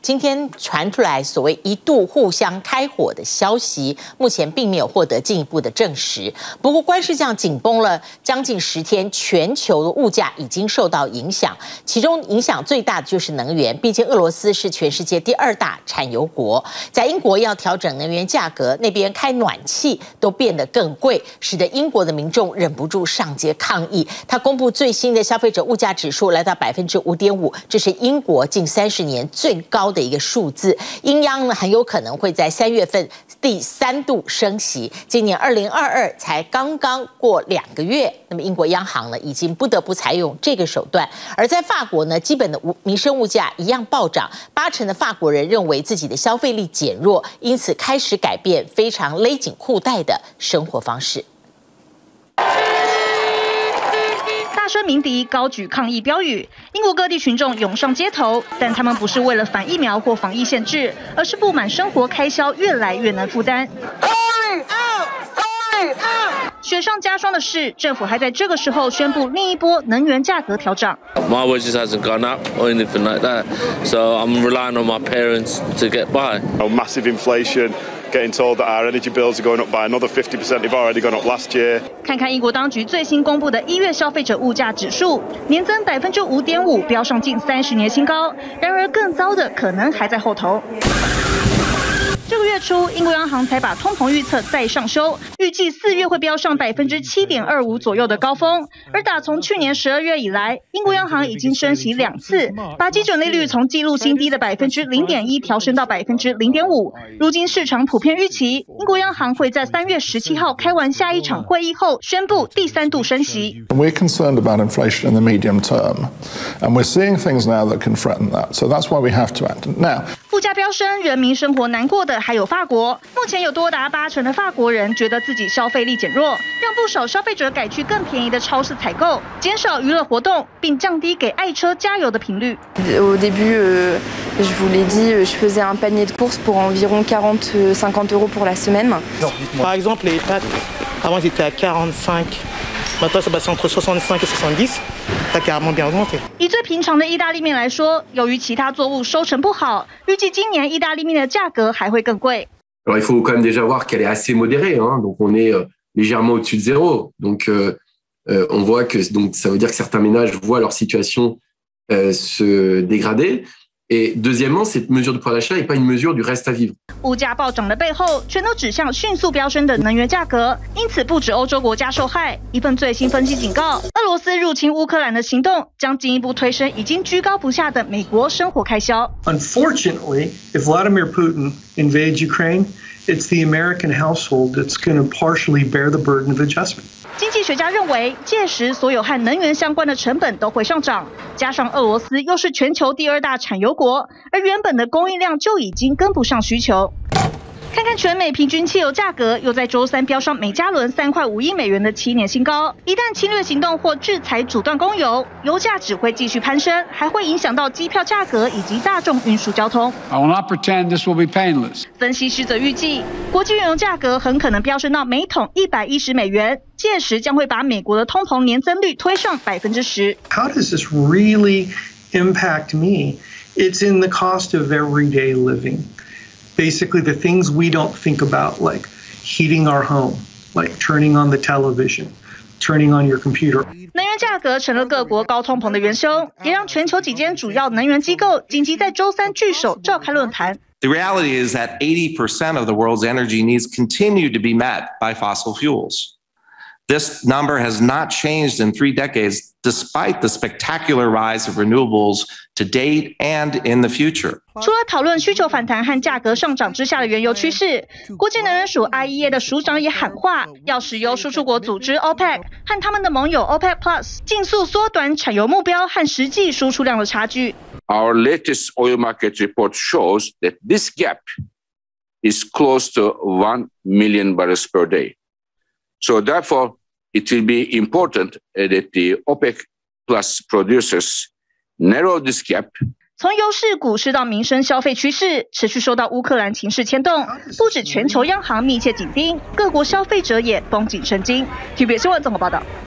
今天传出来所谓一度互相开火的消息，目前并没有获得进一步的证实。不过，关税这样紧绷了将近10天，全球的物价已经受到影响，其中影响最大的就是能源。毕竟俄罗斯是全世界第2大产油国，在英国要调整能源价格，那边开暖气都变得更贵，使得英国的民众忍不住上街抗议。他公布最新的消费者物价指数来到5.5%，这是英国近30年最高的一个数字。英央呢很有可能会在3月份第3度升息。今年2022才刚刚过2个月，那么英国央行呢已经不得不采用这个手段。而在法国呢，基本的民生物价一样暴涨，80%的法国人认为自己的消费力减弱，因此开始改变非常勒紧裤带的生活方式。 大声鸣笛，高举抗议标语，英国各地群众涌上街头，但他们不是为了反疫苗或防疫限制，而是不满生活开销越来越难负担。雪上加霜的是，政府还在这个时候宣布另一波能源价格调涨。 My wages hasn't gone up or anything like that, so I'm relying on my parents to get by. Massive inflation. Getting told that our energy bills are going up by another 50%. They've already gone up last year. 看看英国当局最新公布的1月消费者物价指数，年增5.5%，飙上近30年新高。然而，更糟的可能还在后头。这个月初，英国央行才把通膨预测再上修，预计4月会飙上7.25%左右的高峰。而打从去年12月以来，英国央行已经升息2次，把基准利率从纪录新低的0.1%调升到0.5%。如今市场普遍预期，英国央行会在3月17号开完下一场会议后，宣布第3度升息。 We're concerned about inflation in the medium term, and we're seeing things now that can threaten that. So that's why we have to act now. 物价飙升，人民生活难过的还有法国。目前有多达80%的法国人觉得自己消费力减弱，让不少消费者改去更便宜的超市采购，减少娱乐活动，并降低给爱车加油的频率。 Au début, je vous l'ai dit, je faisais un panier de courses pour environ 40-50 € pour la semaine. Par exemple, les pâtes, avant ils étaient à 45, maintenant ça passe entre 65 et 70. 以最平常的意大利面来说，由于其他作物收成不好，预计今年意大利面的价格还会更贵。 Alors il faut quand même déjà voir qu'elle est assez modérée, hein, donc on est légèrement au-dessus de 0. Donc on voit que donc ça veut dire que certains ménages voient leur situation se dégrader. Et deuxièmement, cette mesure de pouvoir d'achat n'est pas une mesure du reste à vivre. 物价暴涨的背后，全都指向迅速飙升的能源价格，因此不止欧洲国家受害。一份最新分析警告，俄罗斯入侵乌克兰的行动将进一步推升已经居高不下的美国生活开销。 Unfortunately, if Vladimir Putin invades Ukraine, it's the American household that's going to partially bear the burden of adjustment. 经济学家认为，届时所有和能源相关的成本都会上涨，加上俄罗斯又是全球第2大产油国，而原本的供应量就已经跟不上需求。看看全美平均汽油价格，又在周3飙上每加仑$3.51的7年新高。一旦侵略行动或制裁阻断供油，油价只会继续攀升，还会影响到机票价格以及大众运输交通。 I will not pretend this will be painless. 分析师则预计，国际原油价格很可能飙升到每桶$110，届时将会把美国的通膨年增率推上10%。 How does this really impact me? It's in the cost of everyday living. Basically, the things we don't think about, like heating our home, like turning on the television, turning on your computer. 能源价格成了各国高通膨的元凶，也让全球几间主要能源机构紧急在周3聚首召开论坛。 The reality is that 80% of the world's energy needs continue to be met by fossil fuels. This number has not changed in 3 decades, despite the spectacular rise of renewables to date and in the future. 除了讨论需求反弹和价格上涨之下的原油趋势，国际能源署 IEA 的署长也喊话，要石油输出国组织 OPEC 和他们的盟友 OPEC Plus 尽速缩短产油目标和实际输出量的差距。 Our latest oil market report shows that this gap is close to 1 million barrels per day. So therefore, it will be important that the OPEC Plus producers narrow this gap. 从油市、股市到民生消费趋势，持续受到乌克兰情势牵动，不止全球央行密切紧盯，各国消费者也绷紧神经。TVBS 新闻综合报道。